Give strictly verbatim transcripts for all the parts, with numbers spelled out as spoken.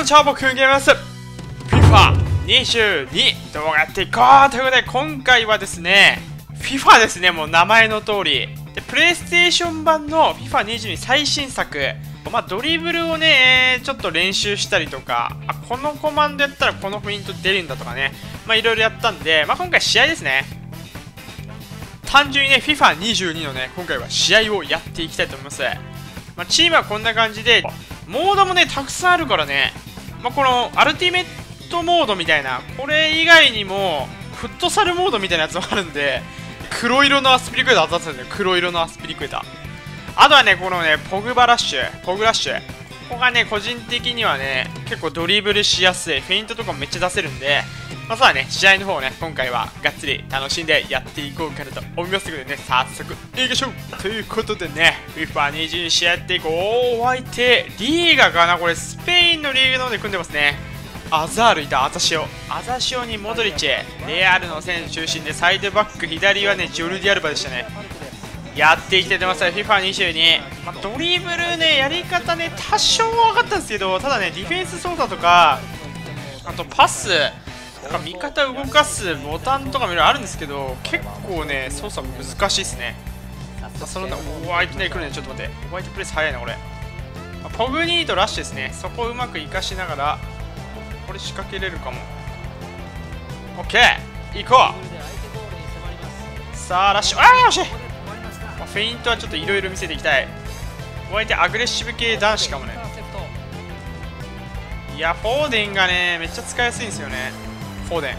の超僕ゲームです。フィファにじゅうに 動画やっていこうということで、今回はですね、フィファ ですね、もう名前の通り。で、プレイステーション版の フィファにじゅうに 最新作。まあ、ドリブルをね、ちょっと練習したりとか、あ、このコマンドやったらこのフェイント出るんだとかね、まあ、いろいろやったんで、まあ、今回試合ですね。単純にね、フィファにじゅうに のね、今回は試合をやっていきたいと思います。まあ、チームはこんな感じで、モードもね、たくさんあるからね、まあ、このアルティメットモードみたいな、これ以外にも、フットサルモードみたいなやつもあるんで、黒色のアスピリクエタ当たってたんだよ、黒色のアスピリクエタ。あとはね、このね、ポグバラッシュ、ポグラッシュ。ここがね、個人的にはね、結構ドリブルしやすい、フェイントとかもめっちゃ出せるんで、まあ、そうだね、試合の方をね、今回はがっつり楽しんでやっていこうかなと思いますのでね、早速、いきましょうということでね、フィファにじゅうに 試合やっていこう。お相手、リーガかなこれ、スペインのリーグの方で組んでますね。アザールいた、アザシオ。アザシオにモドリッチ、レアルの選手中心で、サイドバック、左はね、ジョルディアルバでしたね。やっていきたいと思います。フィファにじゅうに。まあ、ドリブルね、やり方ね、多少分かったんですけど、ただね、ディフェンス操作とか、あとパス、なんか味方動かすボタンとかもいろいろあるんですけど、結構ね、操作難しいですね。そのおわ、いきなり来るね、ちょっと待って。ホワイトプレス早いな、これ。まあ、ポグニーとラッシュですね。そこをうまく活かしながら、これ仕掛けれるかも。オッケー、行こう。さあ、ラッシュ、あー、よし。フェイントはちょっといろいろ見せていきたい。お相手アグレッシブ系男子かもね。いや、フォーデンがね、めっちゃ使いやすいんですよね。フォーデン。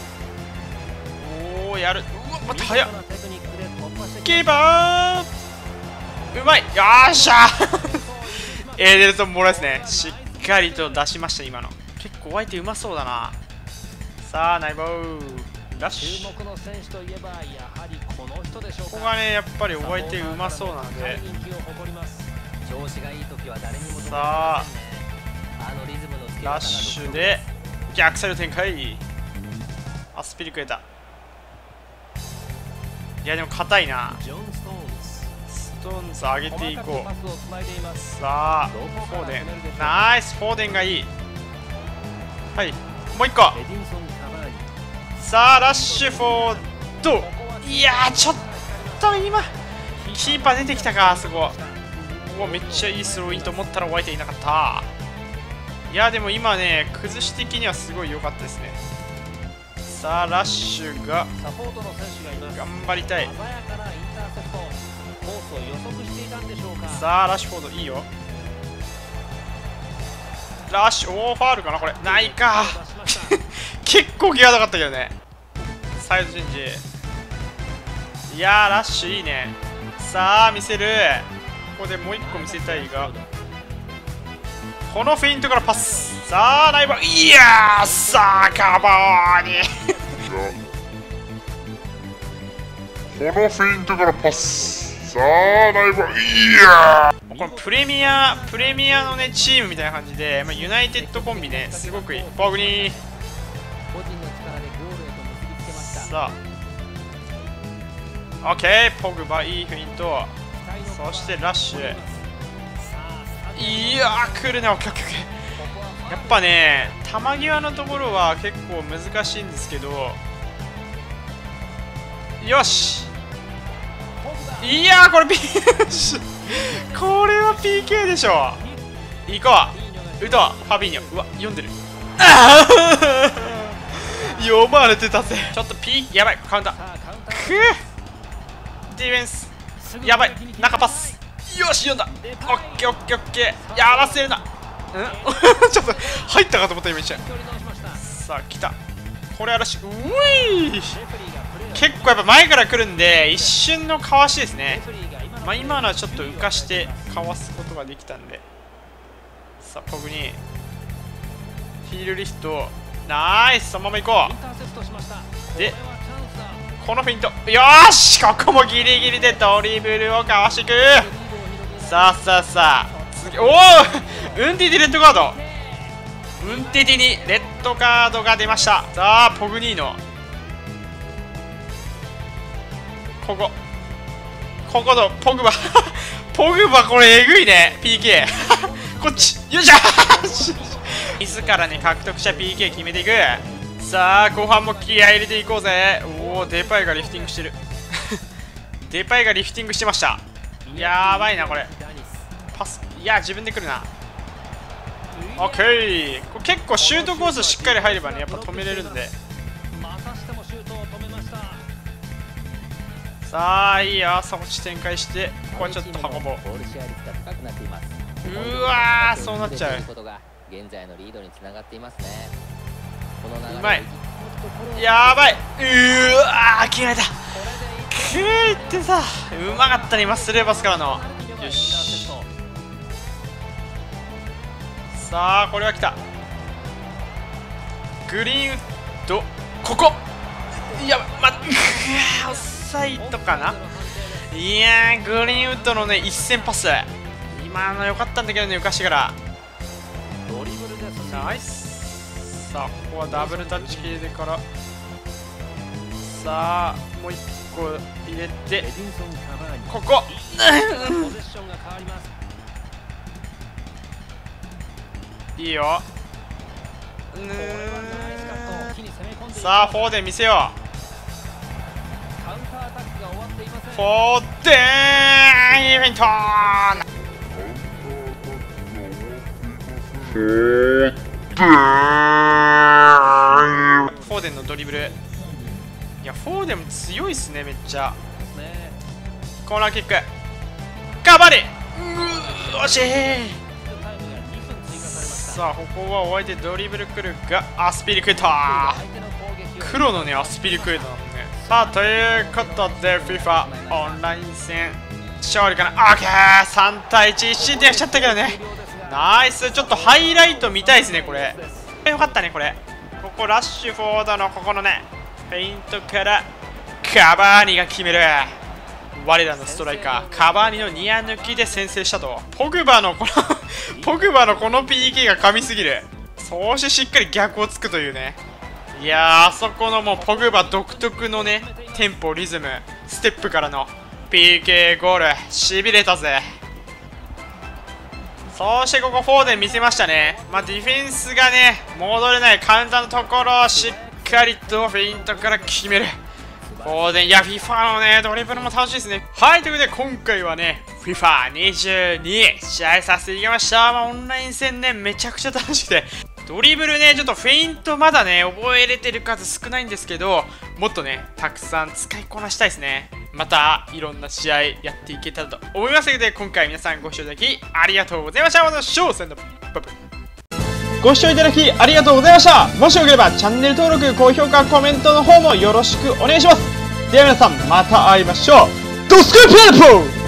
おー、やる。うわ、待って、早っ。キーパーうまい。よーしゃーエーデルトン・モラですね。しっかりと出しました、今の。結構お相手うまそうだな。さあ、ナイボー。ラッシュ。ここがね、やっぱりお相手うまそうなので、さあラッシュで逆サイド展開。アスピリクエタ。いやでも硬いな。ストーンズ上げていこう。さあフォーデン、ナイス。フォーデンがいい。はい、もう一個。さあラッシュフォード。いやー、ちょっと今キーパー出てきたか、あそこ。お、めっちゃいいスローインと思ったらお相手いなかった。いやでも今ね、崩し的にはすごい良かったですね。さあラッシュが頑張りたい。さあラッシュフォードいいよ。ラッシュ、おー、ファールかなこれ。ないか結構際どかったけどね。サイドチェンジ。いやー、ラッシュいいね。さあ見せる。ここでもう一個見せたいが、このフェイントからパス。さあナイバー、いやー、さあカバーにこのフェイントからパス。さあナイバー、いやー。このプレミアプレミアのねチームみたいな感じで、まあ、ユナイテッドコンビね、すごくいい。ポグニー。さあオッケー、ポグバいいフェイント。そしてラッシュ。いやー、来るね。オッケーオッケーオッケー。やっぱね、球際のところは結構難しいんですけど、よし。いやー、これ P これは ピーケー でしょ。行こう。ウトファビーニョ。うわ、読んでる。読まれてたぜ。ちょっと P、 やばい、カウンター。くディフェンスやばい。中パス。よし、読んだ。オッケーオッケーオッケー。やらせるな。んちょっと入ったかと思った今一瞬。さあ来た。これ嵐。うい、結構やっぱ前から来るんで一瞬のかわしですね。まあ今のはちょっと浮かしてかわすことができたんで。さあポグにヒールリフト。ナイス。そのまま行こう。でこのフェイント。よーし、ここもギリギリでドリブルをかわしていく。さあさあさあ次。おおウンティティレッドカード。ウンティティにレッドカードが出ました。さあポグニーノ。ここここのポグバポグバこれえぐいね。 ピーケー こっちよいしょ自らね獲得した ピーケー 決めていく。さあ後半も気合い入れていこうぜ。おおデパイがリフティングしてるデパイがリフティングしてました。やばいなこれ。パス、いや自分で来るな。オッケー、これ結構シュートコースしっかり入ればねやっぱ止めれるんで。さあいいよ、そっち展開してここはちょっと運ぼう。うわーそうなっちゃう。うまい、やばい、うーわー切られた。くーいってさ、うまかったね今スルーパスからの。よし、さあこれは来た。グリーンウッド、ここいやまうわオフサイドかな。いやーグリーンウッドのね一閃パス今の良かったんだけどね、浮かしてからナイス。さあここはダブルタッチ系でから、さあもう一個入れてここいいよ。さあフォーデン見せよう。フォーデンイベントフォーデンのドリブル、いやフォーデンも強いっすねめっちゃ。コーナーキックカバリ、うー惜しい。さあここはお相手ドリブル来るがアスピリクエター、黒のねアスピリクエターのね。さあということで フィファ オンライン戦勝利かな。オッケーさんたいいち一進点しちゃったけどね、ナイス。ちょっとハイライト見たいですねこれ。よかったねこれ。ここラッシュフォードのここのねフェイントからカバーニが決める。我らのストライカーカバーニのニア抜きで先制したと。ポグバのこのポグバのこの ピーケー が神すぎる。そしてしっかり逆をつくというね。いやーあそこのもうポグバ独特のねテンポリズムステップからの ピーケー ゴールしびれたぜ。そしてここフォーデン見せましたね。まあ、ディフェンスがね戻れないカウンターのところをしっかりとフェイントから決めるフォーデン。いや フィファ のねドリブルも楽しいですね。はい、ということで今回はね フィファにじゅうに 試合させていただきました。まあ、オンライン戦ねめちゃくちゃ楽しくて、ドリブルねちょっとフェイントまだね覚えれてる数少ないんですけど、もっとねたくさん使いこなしたいですね。またいろんな試合やっていけたらと思いますので、今回皆さんご視聴いただきありがとうございました。また翔さんのバブご視聴いただきありがとうございました。もしよければチャンネル登録、高評価、コメントの方もよろしくお願いします。では皆さんまた会いましょう。ドスクープレポー